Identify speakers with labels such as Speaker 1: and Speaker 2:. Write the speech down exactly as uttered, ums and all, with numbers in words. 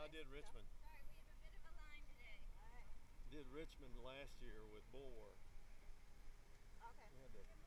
Speaker 1: I did Richmond.
Speaker 2: Sorry, we have a bit of a line today.
Speaker 1: Did Richmond last year with Bulwark.
Speaker 2: Okay.
Speaker 1: We had to